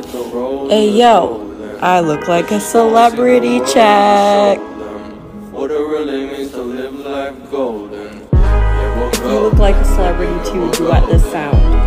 Hey yo, I look like a celebrity check. What it really means to live life golden. You look like a celebrity too. Duet this sound.